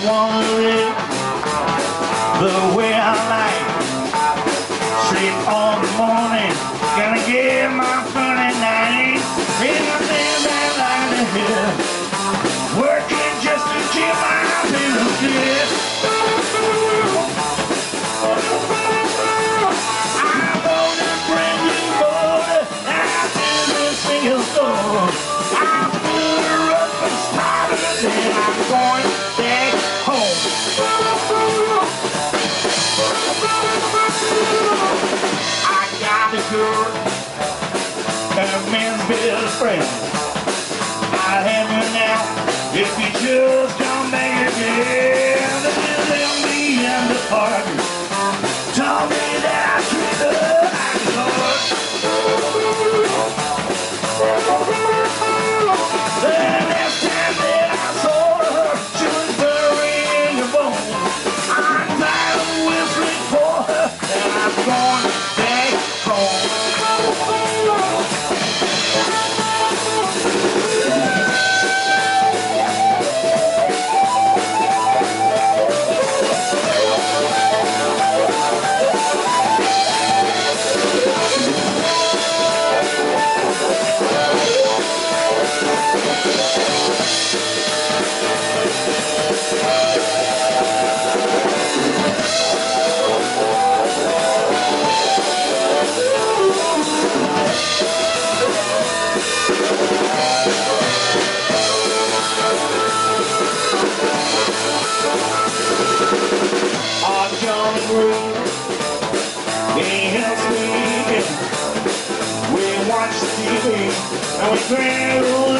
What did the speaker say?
wanna live the way I like. Sleep all morning, gonna get my funny night. Ain't nothing that I like to hear, working just to keep my bills clear. I bought a brand new motor out in the single store. I put her up and started, and I'm going back home. I got a girl, a man's best friend. I'll have you now if you just come back again. Let me in the party. Told me that I treat her like a lord. The last time that I saw her, she was burying her bones. I'm tired of whistling for her, and I'm going back home. We watch TV and we cry.